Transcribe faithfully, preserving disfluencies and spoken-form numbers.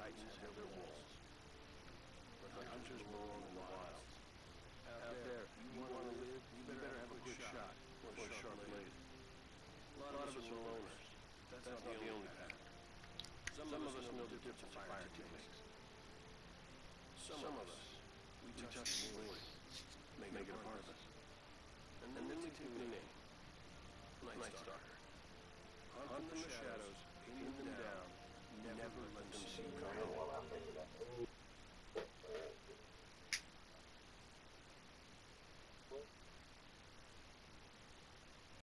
Titans have their wolves. But hunters roam in the wild. Out there, you want to live, you better have a good shot or a sharp blade. A lot of us are loners. That's not the only path. Some of us know the difference of fire techniques. Some of us, we touch the wood, make it a part of us. And then we take the name, Night Stalker. Hunt them in the shadows, pin them down, never let them see you.